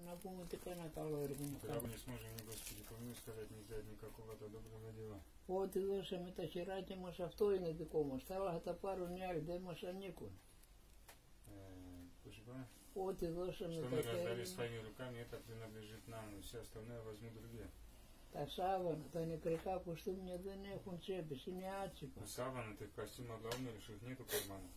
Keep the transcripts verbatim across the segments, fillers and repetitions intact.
να πούμε ότι κανένα καλό έργο να Когда мы κάνουμε. не сможем ни Господи помилуй сказать, ни взять никакого-то доброго дела. Ό,τι δώσαμε τα χεράκια μας, αυτό είναι δικό μας. Τα άλλα θα τα πάρουν οι άλλοι, δεν μας ανήκουν. Э, Поживая. Ό,τι δώσαμε Что τα мы раздали χέρια, своими руками, это принадлежит нам, и все остальное возьмут другие. τα σάβανα, τα νεκρικά κοστούμια δεν έχουν τσέπες, είναι άτσιπα. Саван, ты в костюм обломишь, их нету карманов.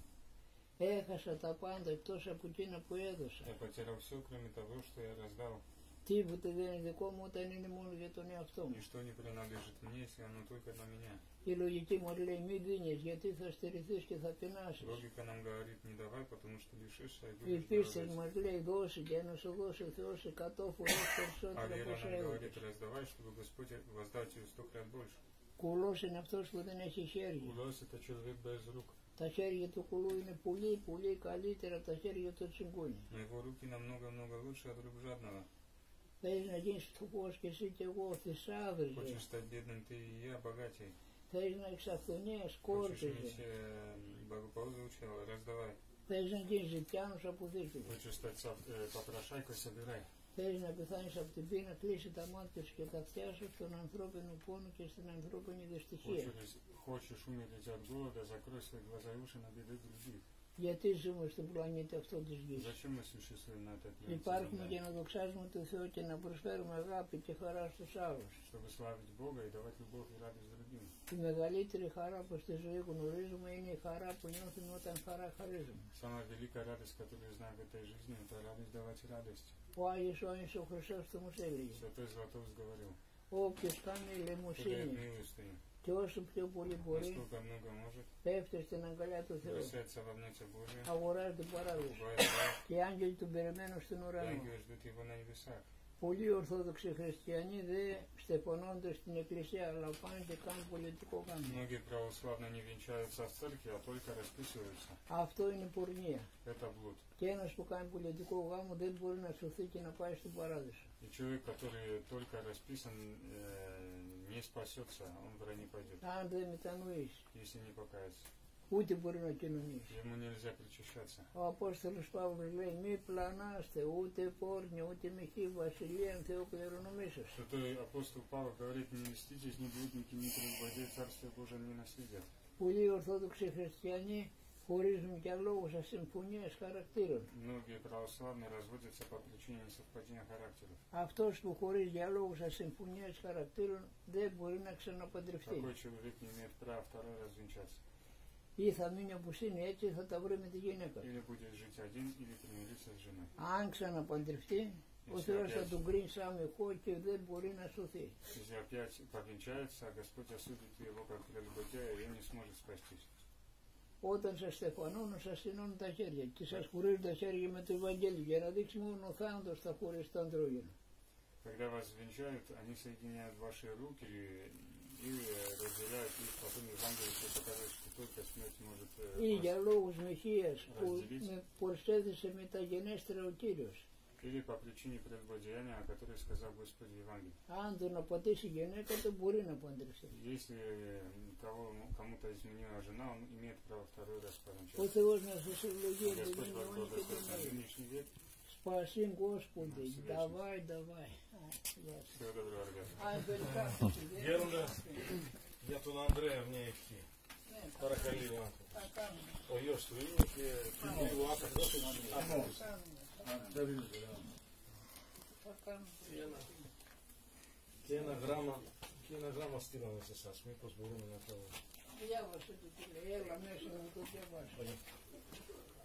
Έχασα τα πάντα εκτός από εκείνα που έδωσα. Я потерял все, кроме того, что я раздал. Τίποτε δεν είναι δικό μου όταν είναι μόνο για τον εαυτό μου. Ничто не принадлежит мне, если оно только на меня. Η λογική μου λέει μην δίνεις γιατί θα στερηθείς και θα πεινάσεις. Логика нам говорит, не давай, потому что лишишься и Η будешь πίστη голодать. μας λέει δώσει και να σου δώσει ο Θεός εκατό φορές А περισσότερα από вера όσα нам έδωσες. говорит, раздавай, чтобы Господь воздал тебе сто крат больше. Κουλός είναι αυτός που δεν έχει χέρια. Улос это человек без рук. Τα χέρια του κουλού είναι πολύ πολύ καλύτερα από τα χέρια του τσιγκούνι. Но его руки намного-много лучше от рук жадного. Θέλεις να γίνεις φτωχός και εσύ και εγώ θησάβριζε. Хочешь стать бедным ты и я, богатей. Θέλεις να έχεις αυθονία, Хочешь σκόρπιζε. иметь э, благополучие, раздавай. Θέλεις να γίνεις ζητιάνος, αποδείχτηκε. Хочешь стать сов- э, попрошайкой, собирай. Θέλεις να πεθάνεις από την πείνα, κλείσει τα μάτια σου και τα αυτιά σου στον ανθρώπινο πόνο και στην ανθρώπινη δυστυχία. Хочешь, хочешь умереть от голода, закрой свои глаза и уши на беды других. Γιατί ζούμε στον πλανήτη αυτό της γης. Zачем мы существуем на этой планете Υπάρχουμε Земля? για να δοξάζουμε τον Θεό και να προσφέρουμε αγάπη και χαρά στους άλλους. Чтобы славить Бога и давать любовь и радость другим. Η μεγαλύτερη χαρά που στη ζωή γνωρίζουμε είναι η χαρά που νιώθουμε όταν χαρά χαρίζουμε. Самая великая радость, которую знаем в этой жизни, это радость давать радость. Ο Άγιος Ιωάννης ο Χρυσόστομος έλεγε Святой Златоуст говорил, όποιος κάνει кто дает λαιμοσύνη милостыню, και όσο πιο πολύ μπορεί насколько много может, πέφτει στην αγκαλιά του Θεού. бросается во объятия Божие, Αγοράζει την παράδοση бывает рай, και οι άγγελοι του περιμένουν στην и ουρανό. ангелы ждут его на небесах. Πολλοί Ορθόδοξοι χριστιανοί δεν στεφανώνται στην εκκλησία αλλά πάνε και κάνουν πολιτικό γάμο. Многие православные не венчаются в церкви, а только расписываются. Αυτό είναι πορνεία. Это блуд. Και ένας που κάνει πολιτικό γάμο δεν μπορεί να σωθεί και να πάει στην παράδεισο. И человек, который только расписан, э, не спасется, он в рай не пойдет, Αν δεν μετανοήσει, если не покается. ούτε μπορεί να κοινωνήσει. Ему нельзя причащаться. Ο Απόστολος Παύλος λέει μη πλανάστε ούτε πόρνη ούτε μοιχή βασιλείαν Θεό κληρονομήσεως. Святой апостол Павел говорит, не льститесь, ни блудники, ни прелюбодеи, Царствие Божие не наследят. Πολλοί Ορθόδοξοι χριστιανοί χωρίζουν για λόγους ασυμφωνίας χαρακτήρων. Многие православные разводятся по причине несовпадения характеров. Αυτός που χωρίζει για λόγους ασυμφωνίας χαρακτήρων δεν μπορεί να ξαναπαντρευτεί. Такой человек не имеет права второй раз венчаться. Ή θα μείνει όπως είναι έτσι θα τα βρει με τη γυναίκα. Или будет жить один, или примириться с женой. Αν ξαναπαντρευτεί, ο Θεός θα τον κρίνει σαν μεχό και δεν μπορεί να σωθεί. Если опять повенчается, Господь осудит его как прелюбодея, и он не сможет спастись. Όταν σας στεφανώνουν, σας συνώνουν τα χέρια και σας χωρίζουν τα χέρια με το Ευαγγέλιο για να δείξει μόνο ο θάνατος θα χωρίσει το ανδρόγυνο. Когда вас венчают, они соединяют ваши руки и разделяют их, потом Евангелие все показывает, что только смерть может э, Ή вас- για λόγους μοιχείας που разделить. με προσέθεσε μεταγενέστερα ο Κύριος. Или по причине прелюбодеяния, о которой сказал Господь в Евангелии. Αν τον απατήσει η γυναίκα του μπορεί να παντρευτεί. Если кого, кому-то изменила жена, он имеет право второй раз Ο повенчаться. Θεός να σας ευλογεί Господь την вас αιώνη και την благословит на αιώνη. нынешний век. Спаси Господи, Спасибо. давай, давай. А, ясно. Всего доброго, ребята. А, велика Γέροντα, για τον Ανδρέα μια ευχή. Παρακαλώ. Ο γιος του είναι και λίγο άκρος. Και ένα γράμμα, και ένα γράμμα στείλαμε σε εσάς. Μήπως μπορούμε να το... Διάβασε το τι λέει, έλα μέσα να το διαβάσω.